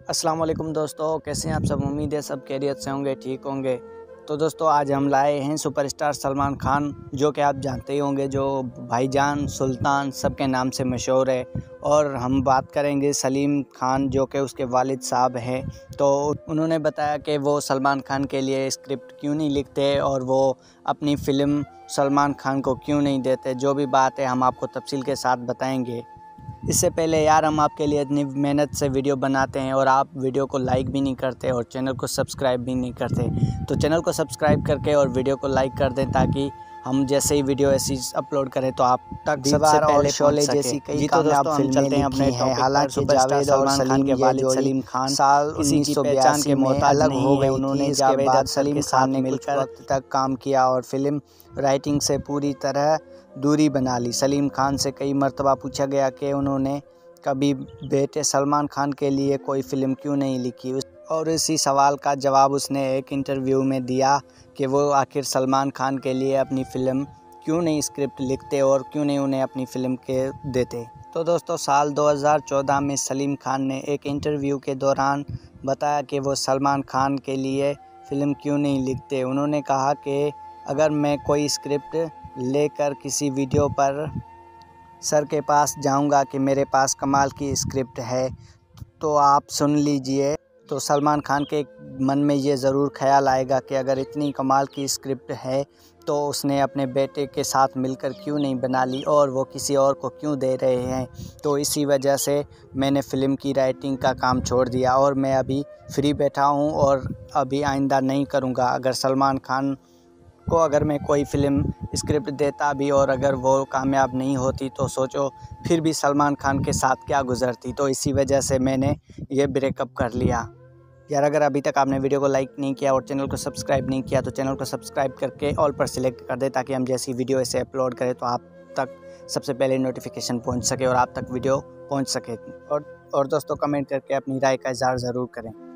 अस्सलाम वालेकुम दोस्तों, कैसे हैं आप सब। उम्मीद है सब खैरियत से होंगे, ठीक होंगे। तो दोस्तों आज हम लाए हैं सुपरस्टार सलमान खान, जो कि आप जानते ही होंगे, जो भाईजान सुल्तान सबके नाम से मशहूर है। और हम बात करेंगे सलीम खान, जो कि उसके वालिद साहब हैं। तो उन्होंने बताया कि वो सलमान खान के लिए स्क्रिप्ट क्यों नहीं लिखते और वो अपनी फ़िल्म सलमान खान को क्यों नहीं देते। जो भी बात है हम आपको तफसील के साथ बताएंगे। इससे पहले यार, हम आपके लिए इतनी मेहनत से वीडियो बनाते हैं और आप वीडियो को लाइक भी नहीं करते और चैनल को सब्सक्राइब भी नहीं करते। तो चैनल को सब्सक्राइब करके और वीडियो को लाइक कर दें, ताकि हम जैसे ही वीडियो ऐसी अपलोड करें तो आप तक सबसे पहले शोले जैसी कई कामयाब फिल्में चलते हैं अपने टॉपिक पर। हालांकि जावेद और सलमान के वालिद सलीम खान साल किसी की पहचान के मोहताज अलग हो गए। उन्होंने जावेद सलीम खान ने मिलकर वक्त तक काम किया और फिल्म राइटिंग से पूरी तरह दूरी बना ली। सलीम खान से कई मरतबा पूछा गया कि उन्होंने कभी बेटे सलमान खान के लिए कोई फ़िल्म क्यों नहीं लिखी, और इसी सवाल का जवाब उसने एक इंटरव्यू में दिया कि वो आखिर सलमान खान के लिए अपनी फ़िल्म क्यों नहीं स्क्रिप्ट लिखते और क्यों नहीं उन्हें अपनी फ़िल्म के देते। तो दोस्तों साल 2014 में सलीम खान ने एक इंटरव्यू के दौरान बताया कि वो सलमान खान के लिए फ़िल्म क्यों नहीं लिखते। उन्होंने कहा कि अगर मैं कोई स्क्रिप्ट लेकर किसी वीडियो पर सर के पास जाऊंगा कि मेरे पास कमाल की स्क्रिप्ट है तो आप सुन लीजिए, तो सलमान खान के मन में ये ज़रूर ख्याल आएगा कि अगर इतनी कमाल की स्क्रिप्ट है तो उसने अपने बेटे के साथ मिलकर क्यों नहीं बना ली और वो किसी और को क्यों दे रहे हैं। तो इसी वजह से मैंने फ़िल्म की राइटिंग का काम छोड़ दिया और मैं अभी फ्री बैठा हूँ और अभी आइंदा नहीं करूँगा। अगर सलमान खान को अगर मैं कोई फ़िल्म स्क्रिप्ट देता भी और अगर वो कामयाब नहीं होती तो सोचो फिर भी सलमान खान के साथ क्या गुज़रती। तो इसी वजह से मैंने ये ब्रेकअप कर लिया। यार अगर अभी तक आपने वीडियो को लाइक नहीं किया और चैनल को सब्सक्राइब नहीं किया तो चैनल को सब्सक्राइब करके ऑल पर सिलेक्ट कर दे, ताकि हम जैसी वीडियो ऐसे अपलोड करें तो आप तक सबसे पहले नोटिफिकेशन पहुँच सके और आप तक वीडियो पहुँच सके। और दोस्तों कमेंट करके अपनी राय का इज़हार ज़रूर करें।